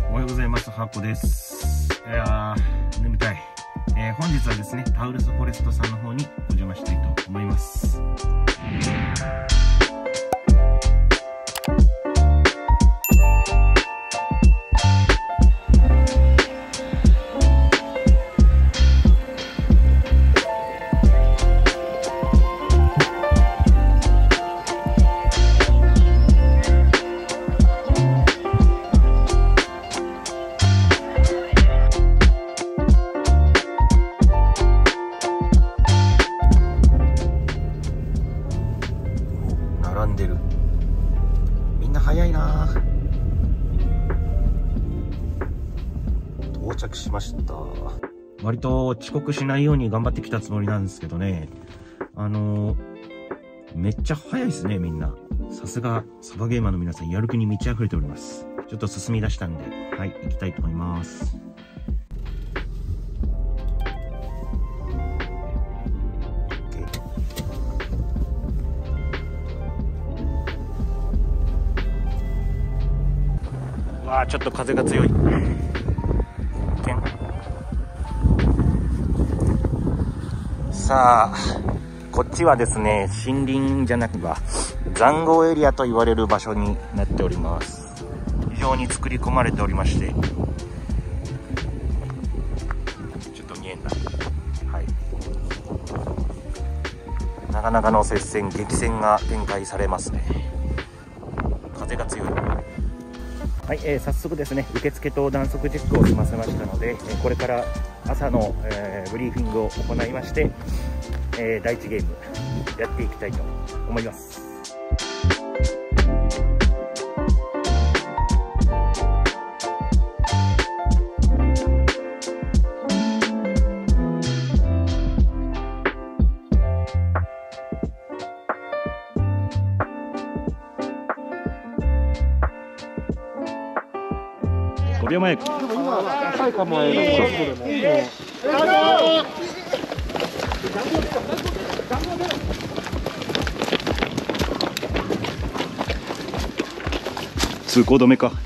おはようございます。ハッポです。眠たい。本日はですね、タウルスフォレストさんの方にお邪魔したいと思います。並んでる。みんな早いな。到着しました。割と遅刻しないように頑張ってきたつもりなんですけどね、めっちゃ早いですね、みんな。さすがサバゲーマーの皆さん、やる気に満ち溢れております。ちょっと進み出したんで、はい、行きたいと思います。わあ、ちょっと風が強い。さあ、こっちはですね、森林じゃなくば塹壕エリアと言われる場所になっております。非常に作り込まれておりまして、ちょっと見えんな。はい。なかなかの接戦、激戦が展開されますね。風が強い。はい、早速ですね、受付と弾速チェックを済ませましたので、これから朝の、ブリーフィングを行いまして、第1ゲームやっていきたいと思います。5秒前。 浅い構えの速度でも。 通行止めか。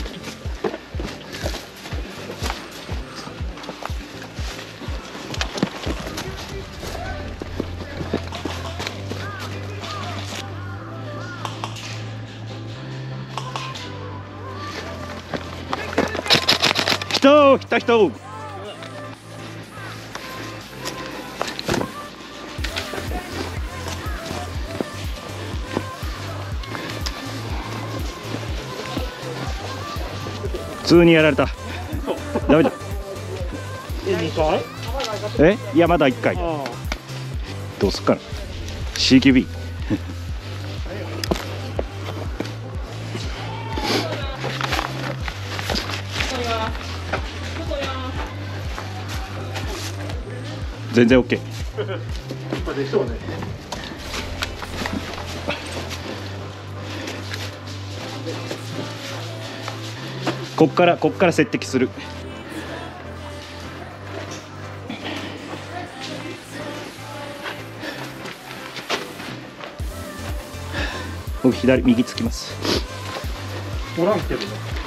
来た人。普通にやられた。ダメだ。2回？いや、まだ1回。どうすっかな。CQB。全然 OK。 でしょうね。 こっから接敵する。僕右つきます。 おらんけどね。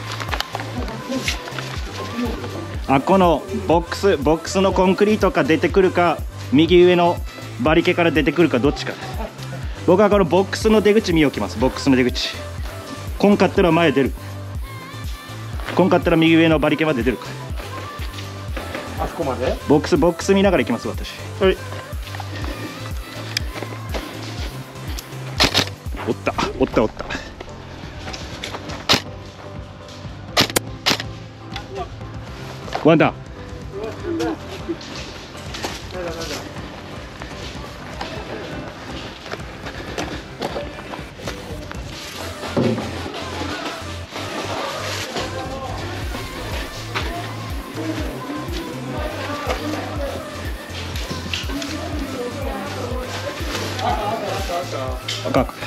このボックスのコンクリートか出てくるか、右上のバリケから出てくるか、どっちか。僕はこのボックスの出口見よきます。ボックスの出口。こんかったら前出る。こんかったら右上のバリケまで出るか。 あそこまでボックス見ながら行きます、私。 はい。 おったワンダー。赤く。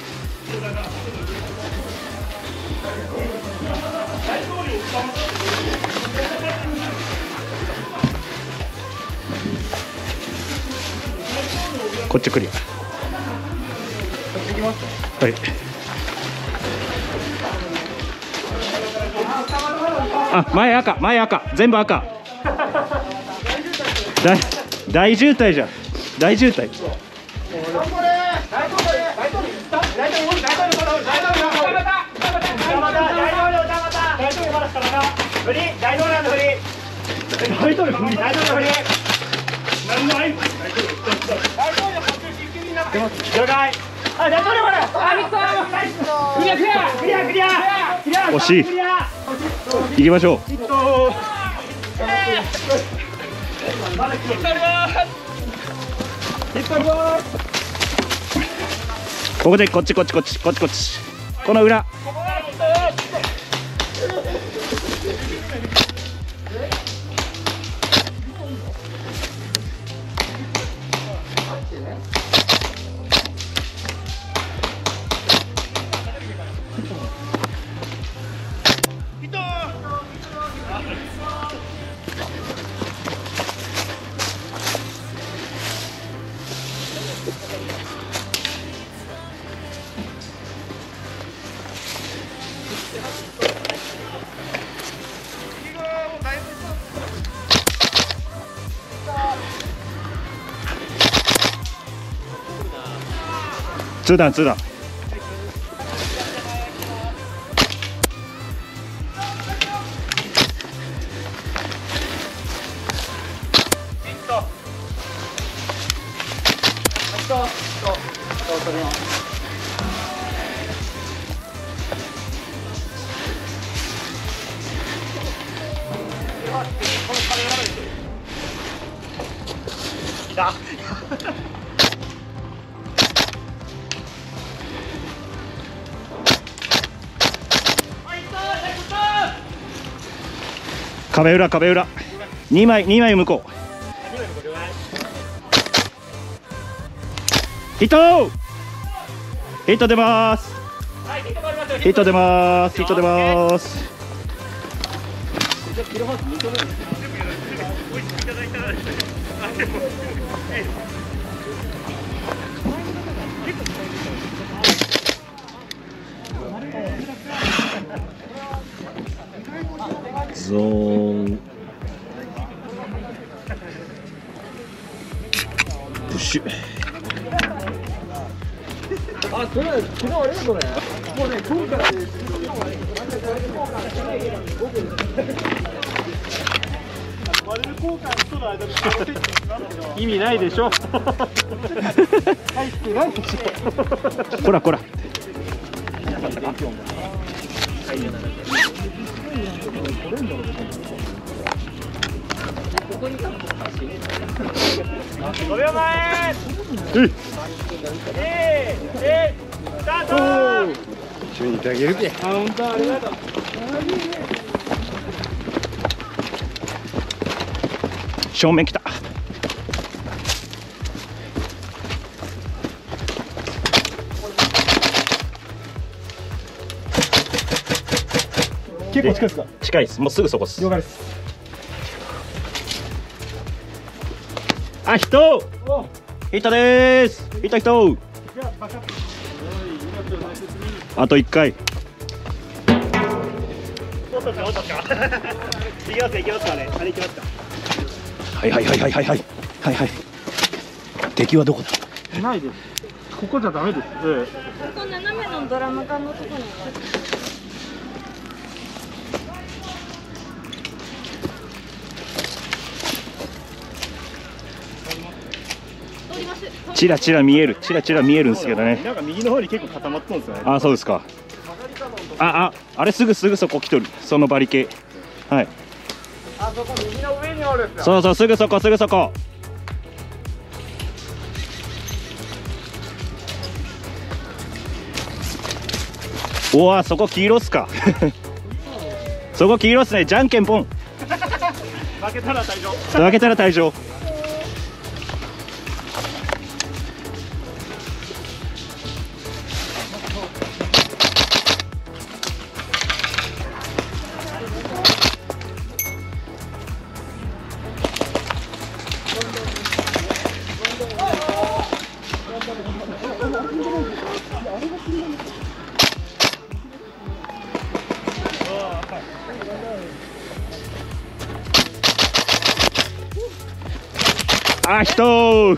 こっちクリア。はい。 あ、前赤、前赤、全部赤。大渋滞じゃん。大渋滞。惜しい。行きましょう。ここでこっちこっちこっちこっちこっち、この裏。ツーダンツーダン。壁裏壁裏、2枚向こう。ヒットヒット出ます。ヒット出ます。ヒット出ます。ゾーンプッシュ。 あ、それ昨日あれだこれ。もうね、今回意味ないでしょ。入ってないでしょ。 こらこら。 5秒前。スタート。 一緒にいてあげるけ。あ、本当ありがとう。 正面来た。 結構近いですか。 近いです。もうすぐそこです。 了解です。 あ、ヒットヒットでーす。ヒットヒット。あと1回。 いきますいきますかね。あれいきますか。 はいはいはいはいはいはいはいはい。敵はどこだ。 ないです。ここじゃダメです。 ここ斜めのドラム缶のところに。 チラチラ見える、チラチラ見えるんですけどね。 なんか右の方に結構固まってるんですよね。 あ、そうですか。あれすぐそこ来とる。そのバリケー。はい。 あそこ右の上にあるんですよ。 そうそう、すぐそこすぐそこ。おわ、そこ黄色っすか。そこ黄色っすね。じゃんけんポン。 負けたら退場。 負けたら退場。 あ、人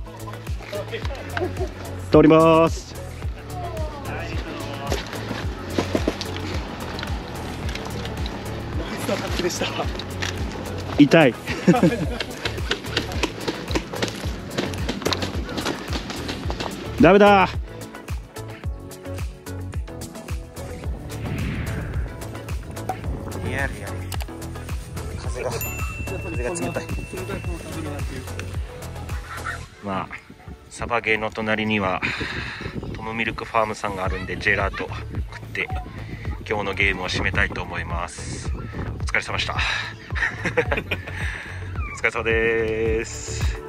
通ります。でした。痛い。ダメだ。 いやいや、風が冷たい。まあサバゲーの隣にはトムミルクファームさんがあるんで、ジェラート食って今日のゲームを締めたいと思います。お疲れ様でした。お疲れ様です。